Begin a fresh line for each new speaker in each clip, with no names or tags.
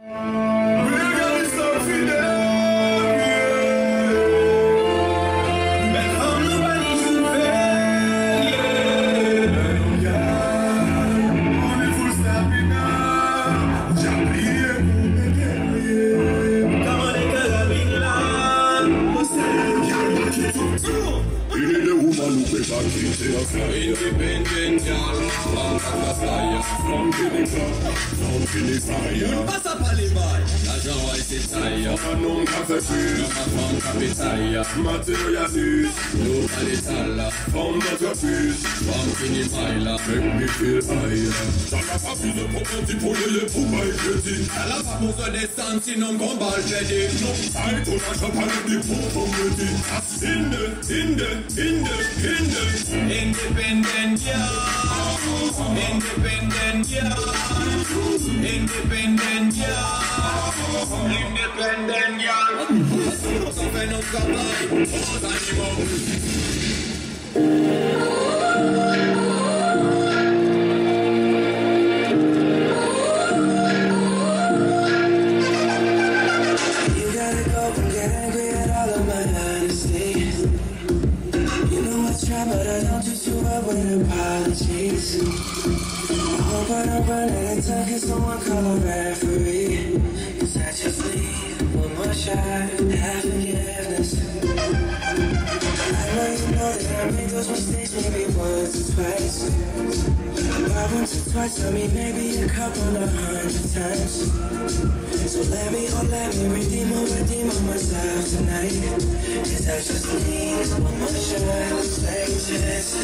Independent girl, from the fire, from the fire. Passa pa li boy, la joie c'est taille. Non café plus, non femme capitaille. Materialise, no palitala. From notre fils, from fini baila. Make me feel high. Ça n'a pas plus de property pour les poubelles jeudi. Ça n'a pas besoin d'essence sinon qu'on va le jeudi. Non, aïe, ton achat pas le dépôt pour me dire. Independent girl, independent girl, independent girl, independent girl. Ça fait nos travail, aux animaux.
But I don't do too well with apologies. I hope I don't run out of time, can someone call a referee? Cause I just need one more shot, have forgiveness. I know you know that I made those mistakes maybe once or twice. Why once or twice, I mean maybe a couple of 100 times. So let me redeem on myself tonight. Cause I just need one more shot, second chance.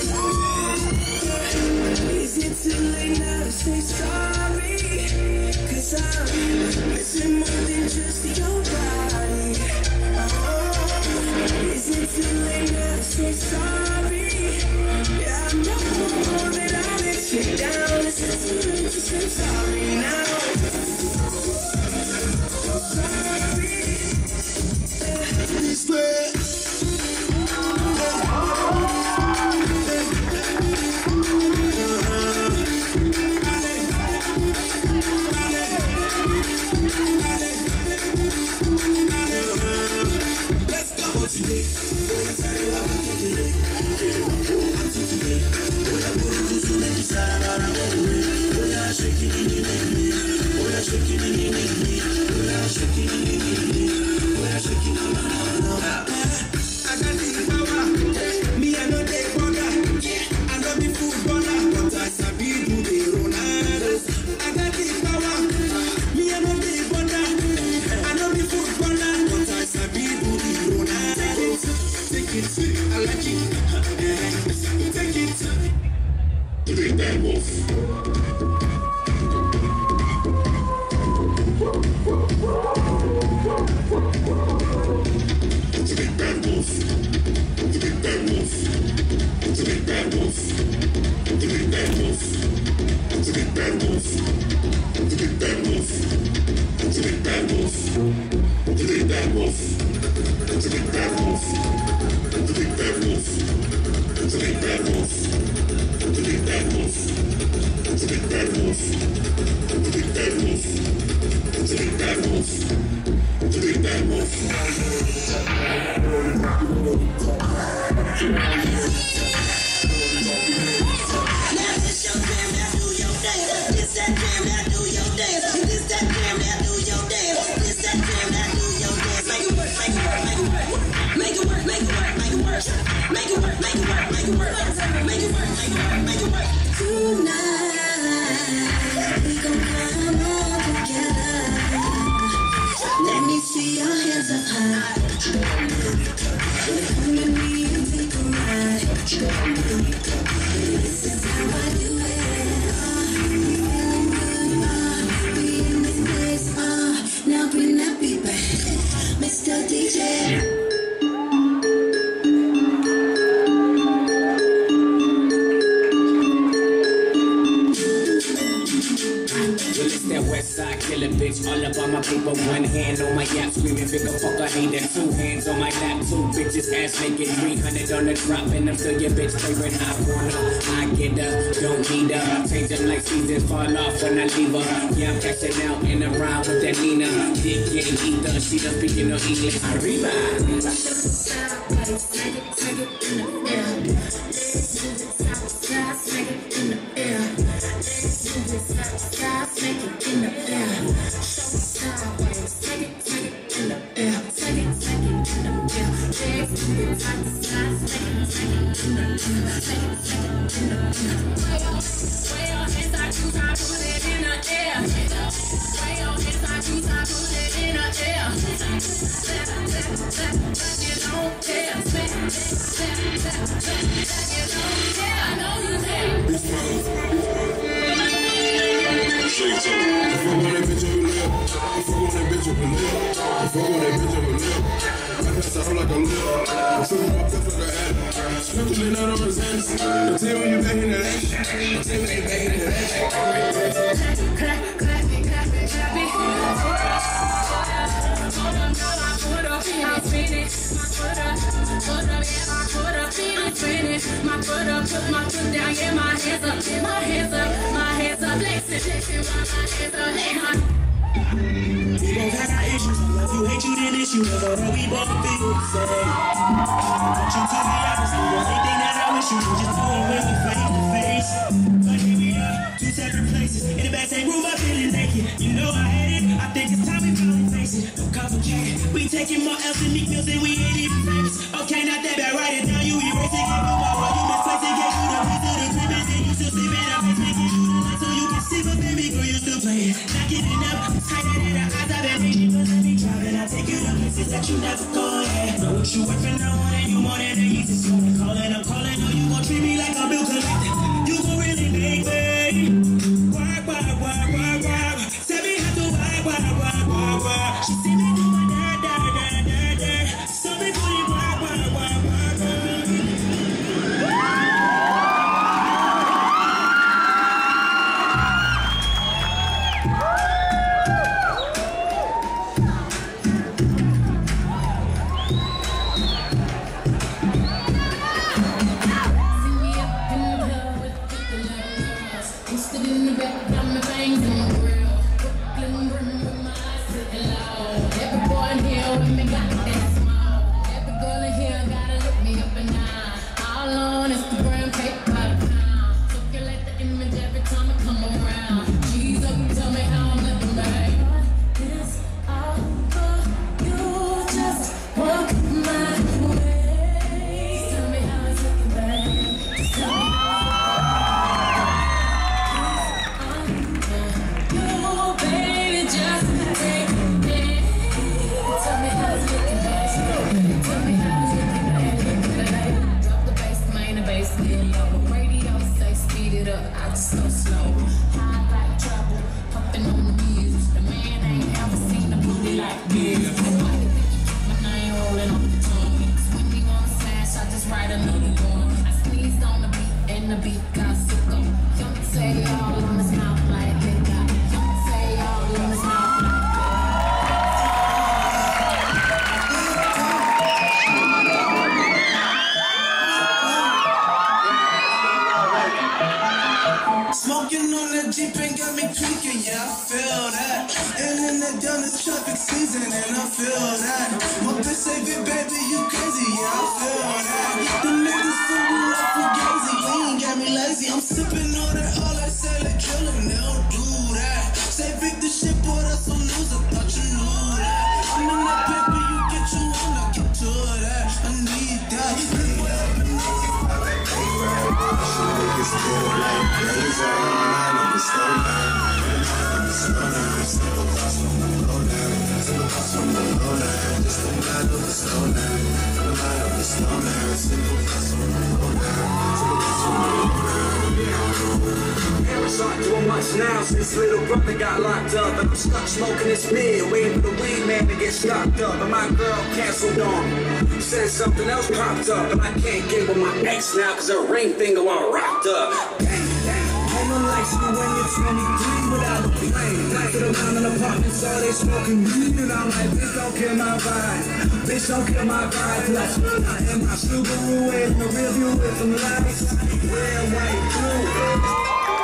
Is it too late now to say sorry? Cause I'm missing more than just your body. Oh, is it too late now to say sorry? Yeah, I know that I let you down. Is it too late to say sorry now?
Killer B. bitch, all up on my paper. One hand on my yap, screaming, figure fuck a hater. 2 hands on my lap, 2 bitches ass naked. 300 on the drop, and I'm still your bitch favorite hot corner. I get her, don't need her. Change them like seasons, fall off when I leave her. Yeah, I'm cashing out and I'm ride with that Nina. Dick getting ether, she done speaking no English. Arriba.
My foot down, yeah, my hands up, yeah, my hands up, my hands up, flexing, while my hands up, hey, we both have our issues. If you hate you, then it's you. But we both feel the same. Want you to be honest, the only thing that I wish you would just do it when we face to face. But here we are, 2 separate places. In the back same room, I'm feeling naked. You know I hate it. I think it's time we finally face it. Don't complicate it. We taking more L's than Meek Mills and we ain't even famous. Okay, not that bad. Write it down. You erase it. Give you my word. You misplace it. Gave you the piece of the clip. And then you still sleep in our face. Making you the light so you can see. But baby girl, you still playing. Not getting up. Tighter than the eyes I've been waiting. But let me drive and I take you to places that you never gone. Know what you worth and I want and you more than a easy. So I'm calling. Know you gon' treat me like a bill collector. You gon' really make me. Work. Tell me how to work. She see me do my dirt. So me put it work.
Now since little brother got locked up and I'm stuck smoking this mid, waiting for the weed man to get stocked up, and my girl canceled on me. Said something else popped up, and I can't get with my ex now cause her ring finger all wrapped up. Dang. no likes you when you're 23 without a plane. Sit around in apartments, all they smoking weed, and I'm like, bitch, don't kill my vibe. Bitch, don't kill my vibe. Till I spin out in my Subaru in the rear view with some lights. Red, white, blue.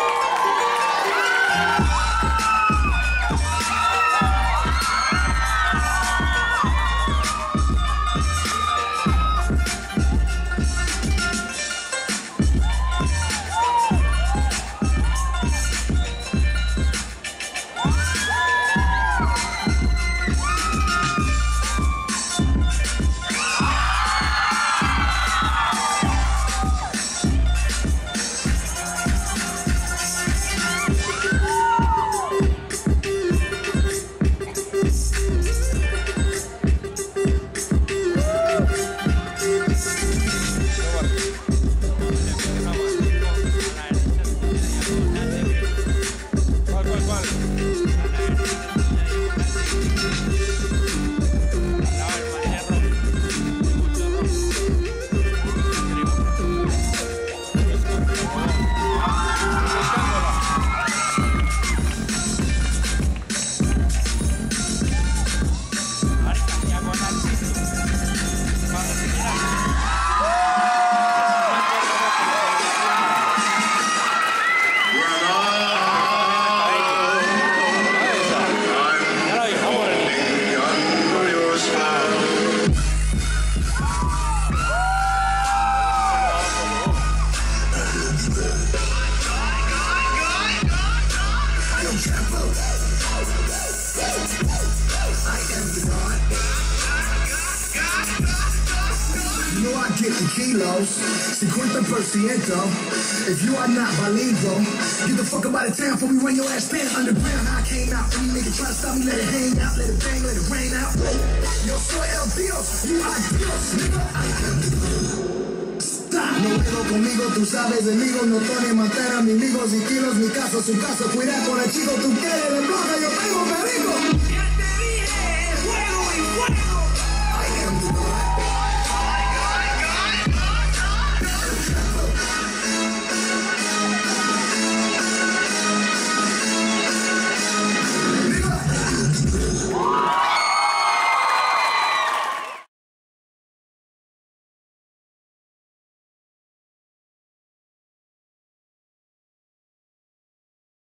Kilos, 50%. If you are not bilingual, get the fuck up out of town before we run your ass down. Underground, I came out. Any nigga try to stop me, let it hang out, let it bang, let it rain out. Yo soy el Dios, you are Dios, nigga. Stop. No vengo conmigo, tú sabes de mí, no Tony Montana, mis amigos y kilos, mi caso, su caso, cuida con el chico, tú quieres de roja, yo tengo perico.